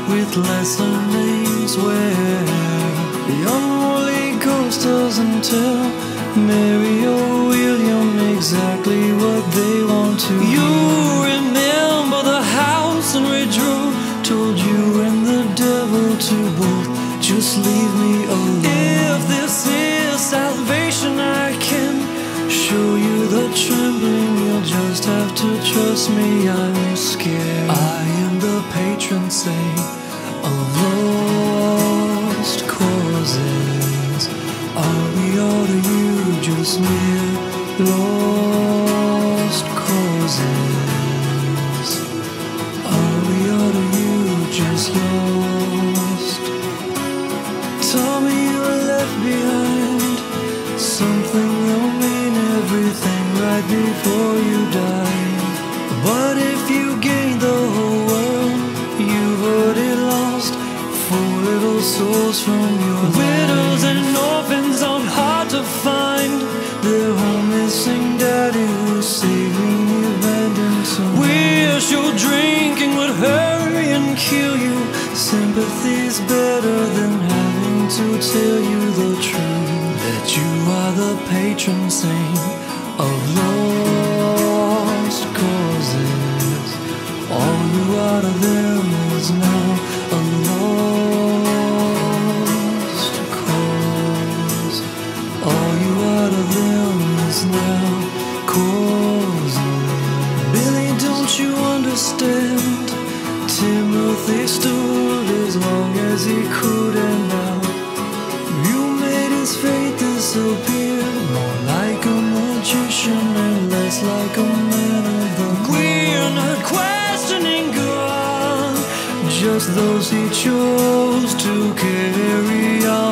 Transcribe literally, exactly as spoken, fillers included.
with lesser names where the unruly ghost doesn't tell Mary or William exactly what they want to. You remember the house in Rexroat told you and the devil to both just leave me alone. If this is salvation, I can show you the trembling. You'll just have to trust me. I'm scared. I am the patron saint of lost causes. Are we all to you just mere lost causes? Are we all to you just lost? Tell me you were left behind something that'll mean everything right before you die. But if you gain the whole world, you've already lost four little souls from your life. Widows and orphans are hard to find. Their home missing daddy who's saving you abandoned son. Wish your drinking would hurry and kill you. Sympathy's better than having to tell you the truth, that you are the patron saint of lost causes. All you out of them is now a lost cause. All you out of them is now causes. Billy, don't you understand? Timothy stood as long as he could, and now you made his faith disappear, more like a magician and less like a man of the cloth. We're not questioning God, just those he chose to carry on.